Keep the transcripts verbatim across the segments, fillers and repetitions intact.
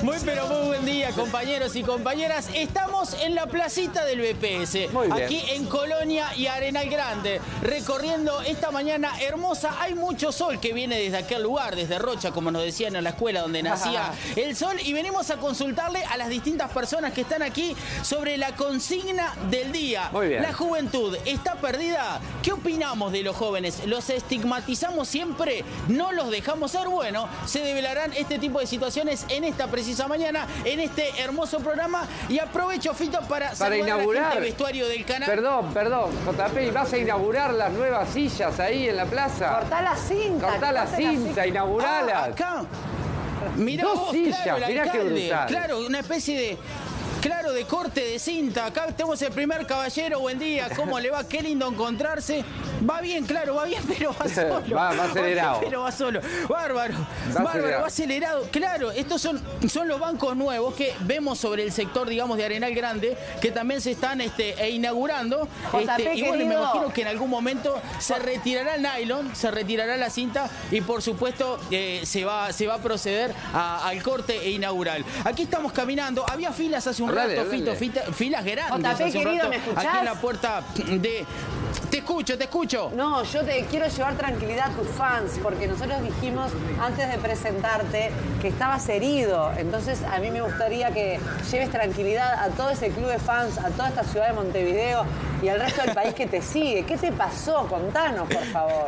Muy pero muy buen día, compañeros y compañeras. Estamos en la placita del B P S, aquí en Colonia y Arenal Grande, recorriendo esta mañana hermosa. Hay mucho sol que viene desde aquel lugar, desde Rocha, como nos decían en la escuela donde nacía el sol, y venimos a consultarle a las distintas personas que están aquí sobre la consigna del día. Muy bien. La juventud está perdida. ¿Qué opinamos de los jóvenes? ¿Los estigmatizamos siempre? ¿No los dejamos ser? Bueno, se develarán este tipo de situaciones en esta precisa mañana, en este hermoso programa. Y aprovecho, Fito, para, para saludar inaugurar a la gente de vestuario del canal. Perdón, perdón, J P, ¿vas a inaugurar las nuevas sillas ahí en la plaza? Cortá la cinta. Cortá la cinta, inaugurala. Ah, acá. Mirá Dos vos, sillas, claro, el mirá qué alcalde. brutal. Claro, una especie de... Claro, de corte de cinta. Acá tenemos el primer caballero. Buen día. ¿Cómo le va? Qué lindo encontrarse. Va bien, claro, va bien, pero va solo. Va, va acelerado. Va bien, pero va solo. Bárbaro. Va Bárbaro, acelerado. va acelerado. Claro, estos son, son los bancos nuevos que vemos sobre el sector, digamos, de Arenal Grande, que también se están este, e inaugurando. J P, Este, y bueno, me querido. imagino que en algún momento se retirará el nylon, se retirará la cinta y por supuesto eh, se, va, se va a proceder a- al corte e inaugural. Aquí estamos caminando. Había filas hace un Hablale, rato, hablale. Fito, fita- filas grandes. J P, hace un querido, rato, ¿me escuchás? aquí en la puerta de... Te escucho, te escucho. No, yo te quiero llevar tranquilidad a tus fans, porque nosotros dijimos antes de presentarte que estabas herido. Entonces a mí me gustaría que lleves tranquilidad a todo ese club de fans, a toda esta ciudad de Montevideo y al resto del país que te sigue. ¿Qué te pasó? Contanos, por favor.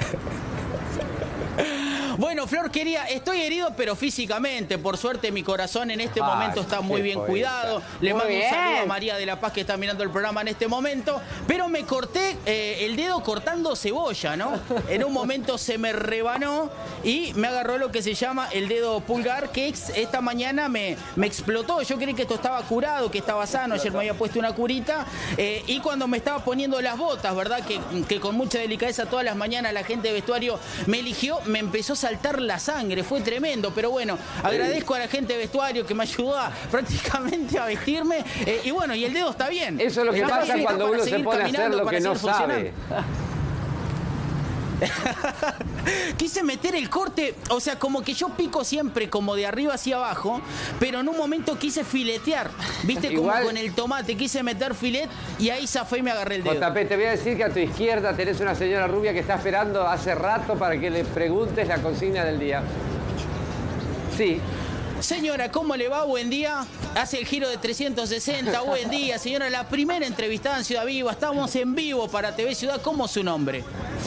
Bueno, Flor, quería, estoy herido, pero físicamente. Por suerte, mi corazón en este Ay, momento está muy qué bien poeta. cuidado. Le Muy mando un bien. saludo a María de la Paz, que está mirando el programa en este momento. Pero me corté eh, el dedo cortando cebolla, ¿no? En un momento se me rebanó y me agarró lo que se llama el dedo pulgar, que ex- esta mañana me, me explotó. Yo creí que esto estaba curado, que estaba sano. Ayer me había puesto una curita. eh, y cuando me estaba poniendo las botas, ¿verdad? Que, que con mucha delicadeza todas las mañanas la gente de vestuario me eligió, me empezó a saltar la sangre. Fue tremendo, pero bueno, agradezco a la gente de vestuario que me ayudó a, prácticamente a vestirme. eh, y bueno, y el dedo está bien. Eso es lo que Está pasa bien, cuando para uno se seguir pone a hacer caminando, lo para que no seguir sabe. Quise meter el corte, o sea, como que yo pico siempre como de arriba hacia abajo, pero en un momento quise filetear, ¿viste? Como Igual- con el tomate, quise meter filet y ahí zafé y me agarré el dedo. J P, te voy a decir que a tu izquierda tenés una señora rubia que está esperando hace rato para que le preguntes la consigna del día. Sí. Señora, ¿cómo le va? Buen día. Hace el giro de trescientos sesenta. Buen día, señora. La primera entrevistada en Ciudad Viva. Estamos en vivo para T V Ciudad. ¿Cómo es su nombre?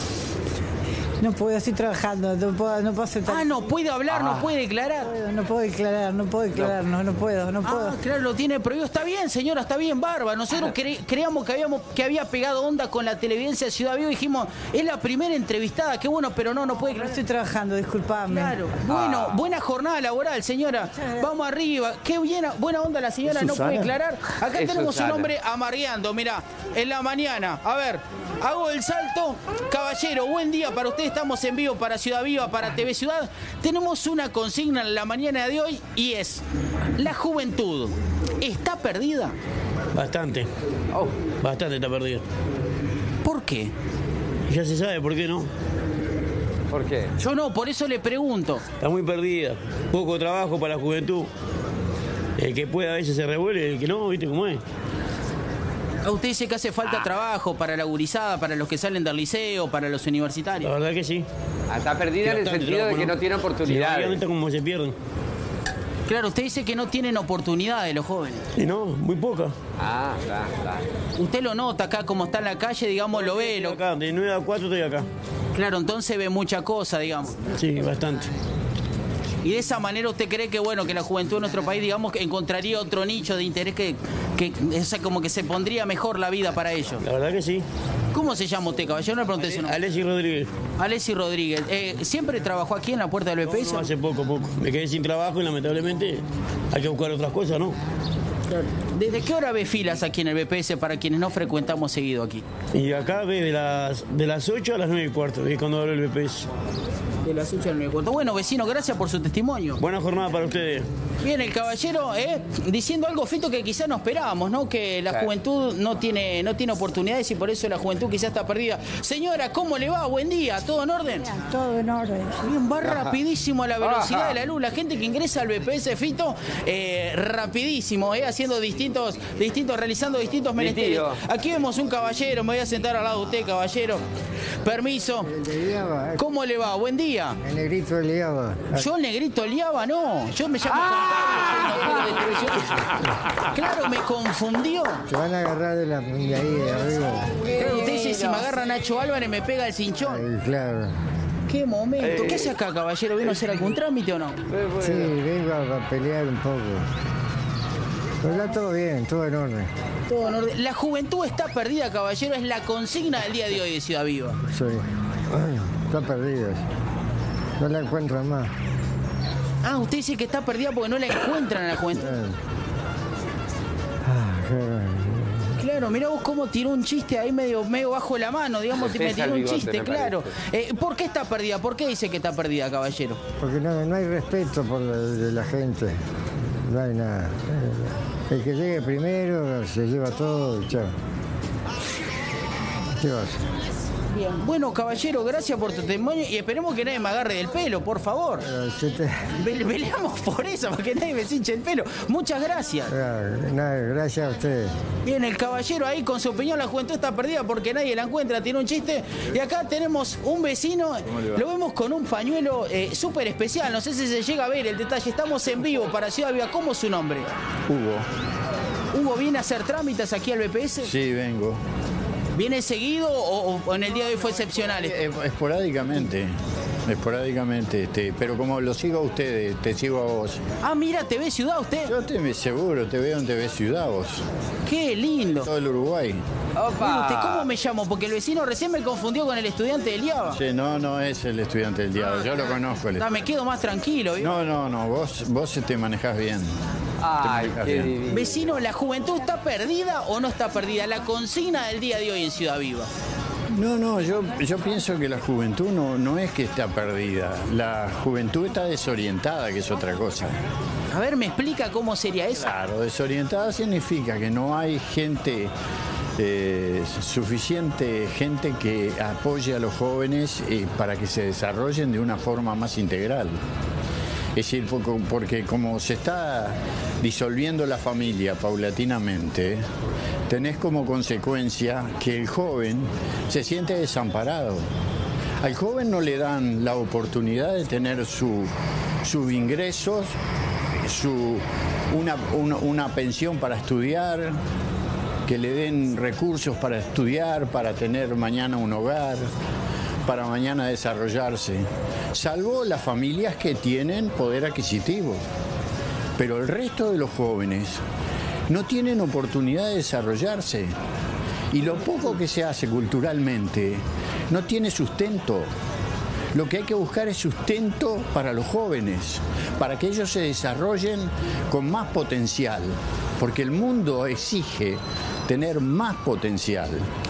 No puedo, estoy trabajando, no puedo, no puedo aceptar. Ah, no puede hablar, no puede declarar. No puedo declarar, no puedo declarar, no, no puedo, no puedo. Ah, claro, lo tiene prohibido. Está bien, señora, está bien, barba. Nosotros cre- creíamos que, habíamos, que había pegado onda con la televidencia de Ciudad Viva y dijimos, es la primera entrevistada, qué bueno, pero no, no puede No declarar. estoy trabajando, disculpame. Claro, bueno, buena jornada laboral, señora. Vamos arriba. Qué buena, buena onda la señora, no puede declarar. Acá Es tenemos Susana. un hombre amargueando, mirá, en la mañana. A ver, hago el salto. Caballero, buen día para usted. Estamos en vivo para Ciudad Viva, para T V Ciudad. Tenemos una consigna en la mañana de hoy y es, ¿la juventud está perdida? Bastante, Oh, bastante está perdido. ¿Por qué? Y ya se sabe por qué no. ¿por qué? Yo no, por eso le pregunto. Está muy perdida. Poco trabajo para la juventud. El que puede a veces se revuelve, el que no, ¿viste cómo es? Usted dice que hace falta trabajo para la gurizada, para los que salen del liceo, para los La universitarios. verdad que sí. Ah, está perdida en el Bastante sentido de trabajo, que no tiene Sí, oportunidades. obviamente como se pierden. Claro, usted dice que no tienen oportunidades los jóvenes. Y no, muy poca. Ah, está, está. Usted lo nota acá, como está en la calle, digamos, lo ve. Estoy Lo... acá, de nueve a cuatro estoy acá. Claro, entonces ve mucha cosa, digamos. Sí, bastante. Y de esa manera usted cree que, bueno, que la juventud de nuestro país, digamos, que encontraría otro nicho de interés que, que o sea, como que se pondría mejor la vida para ellos. La verdad que sí. ¿Cómo se llama usted, caballero? No le pregunté su nombre. Alessi Rodríguez. Alessi Rodríguez. Eh, ¿Siempre trabajó aquí en la puerta del B P S? No, hace poco, poco. Me quedé sin trabajo y lamentablemente hay que buscar otras cosas, ¿no? ¿Desde qué hora ve filas aquí en el B P S para quienes no frecuentamos seguido aquí? Y acá ve de las, de las ocho a las nueve y cuarto, es cuando abre el B P S. De las ocho al nueve cuarto. Bueno, vecino, gracias por su testimonio. Buena jornada para ustedes. Bien, el caballero, ¿eh? diciendo algo, Fito, que quizás no esperábamos, ¿no? Que la Sí. juventud no tiene, no tiene oportunidades y por eso la juventud quizás está perdida. Señora, ¿cómo le va? Buen día, ¿todo en orden? Todo en orden. Bien, va rapidísimo a la velocidad Ajá. de la luz. La gente que ingresa al B P S, Fito, eh, rapidísimo, eh, haciendo distintos, distintos, realizando distintos Mi menesteres. tío. Aquí vemos un caballero, me voy a sentar al lado de usted, caballero. Permiso. El de Liaba, eh, ¿Cómo le va? Buen día. el negrito de Liaba. Yo el negrito liaba, no. Yo me llamo Juan Pablo, soy notero de televisión. Claro, me confundió. Se van a agarrar de, la, de ahí, de arriba. Claro, usted dice, si me agarra Nacho Álvarez me pega el cinchón. Eh, claro. Qué momento. ¿Qué hace acá, caballero? ¿Vino a hacer algún trámite o no? Sí, vengo a, a pelear un poco. Pero está todo bien, todo en orden. Todo en orden. La juventud está perdida, caballero. Es la consigna del día de hoy de Ciudad Viva. Sí. Está perdido. No la encuentran más. Ah, usted dice que está perdida porque no la encuentran en la juventud. Eh. Ah, qué- Claro, mirá vos cómo tiró un chiste ahí medio, medio bajo la mano, digamos, Se me pesa tiró el un bigote, chiste, me claro. Eh, ¿Por qué está perdida? ¿Por qué dice que está perdida, caballero? Porque no, no hay respeto por la, de la gente. No hay nada. El que llegue primero se lleva todo y chao. ¿Qué vas a hacer? Bien. Bueno, caballero, gracias por tu testimonio y esperemos que nadie me agarre del pelo, por favor. Eh, se te- Ve- Peleamos por eso, para que nadie me cinche el pelo. Muchas gracias. Ah, nada, gracias a ustedes. Bien, el caballero ahí con su opinión, la juventud está perdida porque nadie la encuentra, tiene un chiste. Y acá tenemos un vecino, lo vemos con un pañuelo eh, súper especial, no sé si se llega a ver el detalle. Estamos en vivo para Ciudad Viva. ¿Cómo es su nombre? Hugo, Hugo, ¿viene a hacer trámites aquí al B P S? sí, vengo. ¿Viene seguido o, o en el día de hoy fue excepcional? Eh, Esporádicamente, esporádicamente, este, pero como lo sigo a ustedes, te sigo a vos. Ah, mira, ¿te ve Ciudad usted? Yo te seguro, te veo en T V Ciudad vos, Qué lindo. todo el Uruguay. Mire ¡Opa! usted, ¿cómo me llamo? Porque el vecino recién me confundió con el estudiante de Liaba. Che, no, no es el estudiante del diablo, yo lo conozco. el- Ah, me quedo más tranquilo. ¿vio? No, no, no, vos, vos te manejás bien. Ay, Te qué bien. divino. Vecino, ¿la juventud está perdida o no está perdida? La consigna del día de hoy en Ciudad Viva. No, no, yo, yo pienso que la juventud no, no es que está perdida, la juventud está desorientada, que es otra cosa. A ver, ¿me explica cómo sería eso? Claro, desorientada significa que no hay gente, eh, suficiente gente que apoye a los jóvenes eh, para que se desarrollen de una forma más integral. Es decir, porque, porque como se está disolviendo la familia paulatinamente, tenés como consecuencia que el joven se siente desamparado. Al joven no le dan la oportunidad de tener su, sus ingresos, su, una, una, una pensión para estudiar, que le den recursos para estudiar, para tener mañana un hogar, para mañana desarrollarse, salvo las familias que tienen poder adquisitivo. Pero el resto de los jóvenes no tienen oportunidad de desarrollarse y lo poco que se hace culturalmente no tiene sustento. Lo que hay que buscar es sustento para los jóvenes, para que ellos se desarrollen con más potencial, porque el mundo exige tener más potencial.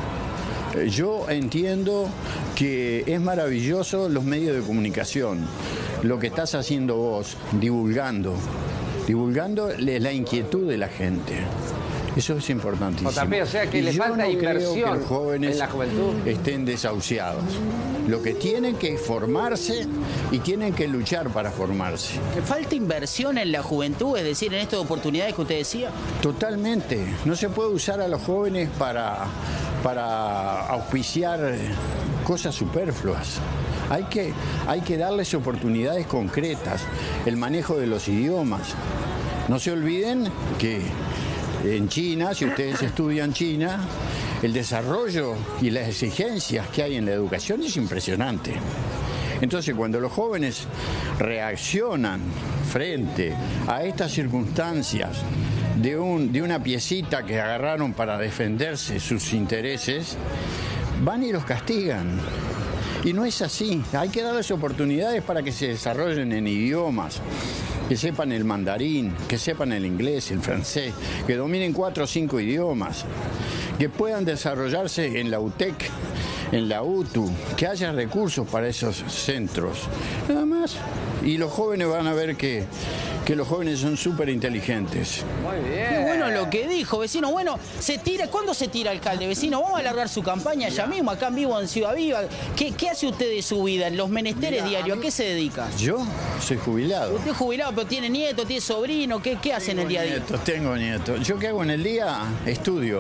Yo entiendo que es maravilloso los medios de comunicación, lo que estás haciendo vos, divulgando, divulgando la inquietud de la gente. Eso es importantísimo. J P, o sea que Y le yo falta no creo inversión que los jóvenes en la juventud. estén desahuciados. Lo que tienen que formarse y tienen que luchar para formarse. ¿Falta inversión en la juventud? Es decir, en estas oportunidades que usted decía. Totalmente. No se puede usar a los jóvenes para, para auspiciar cosas superfluas. Hay que, hay que darles oportunidades concretas. El manejo de los idiomas. No se olviden que en China, si ustedes estudian China, el desarrollo y las exigencias que hay en la educación es impresionante. Entonces, cuando los jóvenes reaccionan frente a estas circunstancias de, un, de una piecita que agarraron para defenderse sus intereses, van y los castigan. Y no es así. Hay que darles oportunidades para que se desarrollen en idiomas, que sepan el mandarín, que sepan el inglés, el francés, que dominen cuatro o cinco idiomas, que puedan desarrollarse en la U T E C, en la U T U, que haya recursos para esos centros, nada más. Y los jóvenes van a ver que, que los jóvenes son súper inteligentes. Muy bien. Qué bueno lo que dijo, vecino. Bueno, se tira, ¿cuándo se tira, alcalde? Vecino, vamos a alargar su campaña ya mismo, acá en vivo en Ciudad Viva. ¿Qué, qué hace usted de su vida, en los menesteres diarios? ¿A qué se dedica? Yo soy jubilado. Usted es jubilado, pero tiene nieto, tiene sobrino. ¿Qué, qué hace en el día a día? Nietos, tengo nietos. ¿Yo qué hago en el día? Estudio.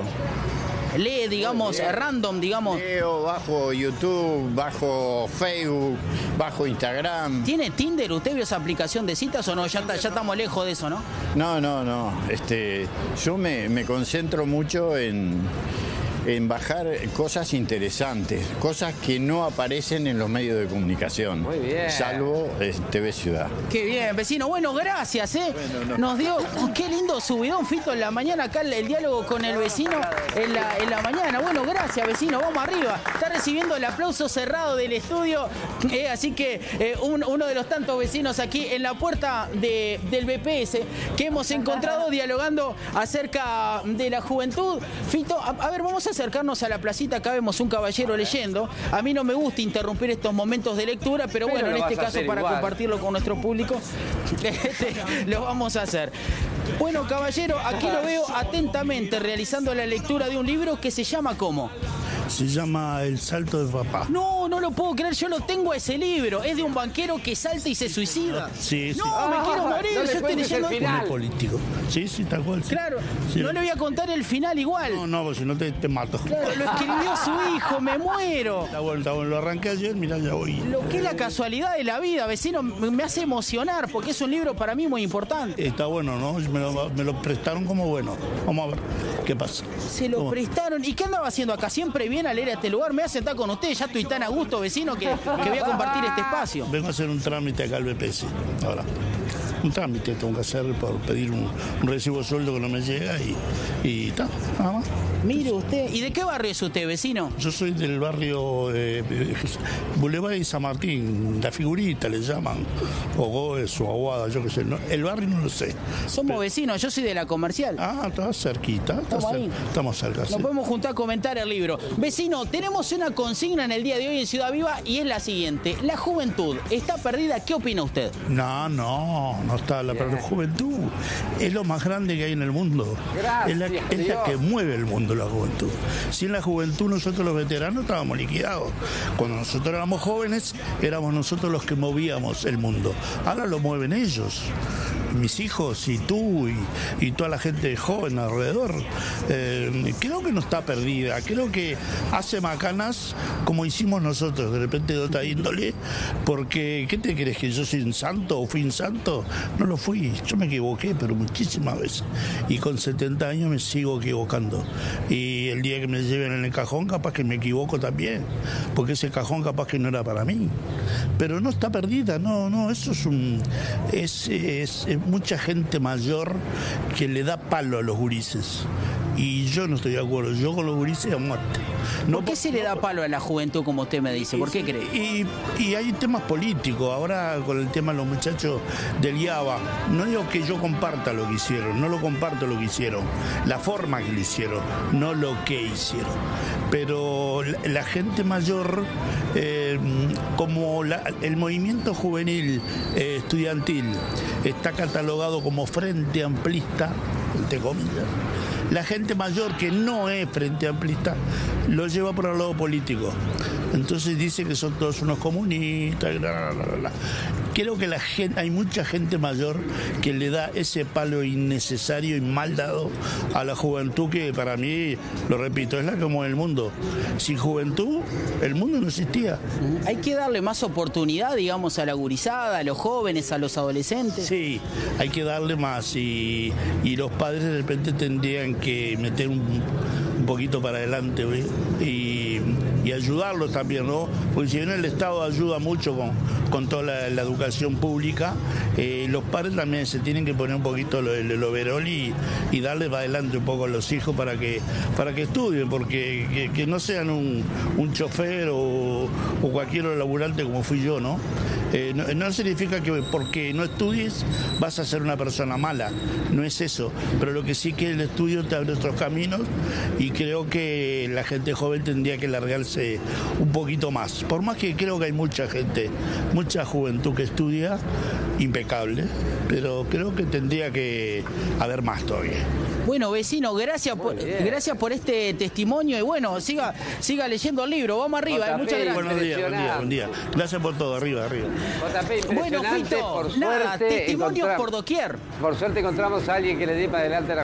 Lee, digamos, random, digamos. Leo, bajo YouTube, bajo Facebook, bajo Instagram. ¿Tiene Tinder? ¿Usted vio esa aplicación de citas o no? Ya, ya estamos lejos de eso, ¿no? No, no, no. Este, yo me, me concentro mucho en, en bajar cosas interesantes, cosas que no aparecen en los medios de comunicación. Muy bien. Salvo eh, T V Ciudad. Qué bien, vecino. Bueno, gracias, ¿eh? Bueno, no. Nos dio, oh, qué lindo subidón, Fito, en la mañana, acá el, el diálogo con el vecino en la, en la mañana. Bueno, gracias, vecino. Vamos arriba. Está recibiendo el aplauso cerrado del estudio. Eh, así que eh, un- uno de los tantos vecinos aquí en la puerta de- del B P S que hemos encontrado dialogando acerca de la juventud. Fito, a, a ver, vamos a acercarnos a la placita. Acá vemos un caballero leyendo. A mí no me gusta interrumpir estos momentos de lectura, pero, Pero bueno, en lo este vas a caso, hacer para igual. compartirlo con nuestro público, este, lo vamos a hacer. Bueno, caballero, aquí lo veo atentamente realizando la lectura de un libro que se llama ¿cómo? Se llama El salto de papá. No, no lo puedo creer, yo lo tengo ese libro. Es de un banquero que salta y se suicida. Sí, sí. No, me quiero morir, no le yo estoy cuentes el leyendo. final. Un político. Sí, sí, tal cual. sí. Claro, Sí. no le voy a contar el final igual. No, no, porque si no te, te mato. Claro, lo escribió su hijo, me muero. Está bueno, está bueno. Lo arranqué ayer, mirá, ya voy. Lo que es la casualidad de la vida, vecino, me hace emocionar porque es un libro para mí muy importante. Está bueno, ¿no? Me lo, me lo prestaron como bueno. Vamos a ver qué pasa. Se lo ¿Cómo? prestaron. ¿Y qué andaba haciendo acá? Siempre viene a leer a este lugar. Me voy a sentar con usted. Ya estoy tan a gusto, vecino, que, que voy a compartir este espacio. Vengo a hacer un trámite acá al B P S. Ahora, un trámite tengo que hacer por pedir un, un recibo de sueldo que no me llega y y está, nada más. Mire usted. ¿Y de qué barrio es usted, vecino? Yo soy del barrio eh, Boulevard y San Martín, la figurita le llaman, o Goes o Aguada, yo qué sé. No, el barrio no lo sé. Somos vecinos. Yo soy de la comercial. Ah, está cerquita. Está Estamos cer- ahí. Estamos cerca. sí. Nos podemos juntar a comentar el libro. Vecino, tenemos una consigna en el día de hoy en Ciudad Viva y es la siguiente. La juventud está perdida. ¿Qué opina usted? No, no, no está la pero la juventud. Es lo más grande que hay en el mundo. Gracias, es la, es la Dios. que mueve el mundo, la juventud. Sin la juventud, nosotros los veteranos estábamos liquidados. Cuando nosotros éramos jóvenes, éramos nosotros los que movíamos el mundo. Ahora lo mueven ellos. Mis hijos y tú y, y toda la gente joven alrededor. Eh, creo que no está perdida. Creo que hace macanas como hicimos nosotros, de repente de otra índole. Porque, ¿qué te crees? ¿Que yo soy un santo o fui un santo? No lo fui. Yo me equivoqué, pero muchísimas veces. Y con setenta años me sigo equivocando. Y el día que me lleven en el cajón, capaz que me equivoco también. Porque ese cajón capaz que no era para mí. Pero no está perdida, no, no, eso es un. Es, es, es mucha gente mayor que le da palo a los gurises. Y yo no estoy de acuerdo, yo con los gurises a muerte. No, ¿Por qué se le da palo a la juventud, como usted me dice? ¿Por qué cree? Y, y hay temas políticos. Ahora con el tema de los muchachos del I A B A, no digo que yo comparta lo que hicieron, no lo comparto lo que hicieron, la forma que lo hicieron, no lo que hicieron. Pero la, la gente mayor, eh, como la- el movimiento juvenil eh, estudiantil está catalogado como frente amplista, entre comillas, la gente mayor que no es frente amplista lo lleva por el lado político. Entonces dice que son todos unos comunistas. Bla, bla, bla, bla. Creo que la gente, hay mucha gente mayor que le da ese palo innecesario y mal dado a la juventud que para mí, lo repito, es la que mueve el mundo. Sin juventud, el mundo no existía. Hay que darle más oportunidad, digamos, a la gurizada, a los jóvenes, a los adolescentes. Sí, hay que darle más y, y los padres de repente tendrían que meter un, un poquito para adelante, ¿ve? y, y ayudarlos también, ¿no? Porque si bien el Estado ayuda mucho con, con toda la, la educación pública, eh, los padres también se tienen que poner un poquito el, el overol y, y darle para adelante un poco a los hijos para que, para que estudien, porque que, que no sean un, un chofer o, o cualquier laburante como fui yo, ¿no? Eh, no, no significa que porque no estudies vas a ser una persona mala, no es eso, pero lo que sí que el estudio te abre otros caminos y creo que la gente joven tendría que largarse un poquito más, por más que creo que hay mucha gente, mucha juventud que estudia impecable, pero creo que tendría que haber más todavía. Bueno, vecino, gracias por, gracias por este testimonio y bueno, siga, siga leyendo el libro, vamos arriba, eh, muchas gracias. Buenos días, buen día, buen día. Gracias por todo, arriba, arriba. J P, Bueno, Fito, por nada, suerte testimonios encontramos- por doquier. Por suerte encontramos a alguien que le dé para adelante a la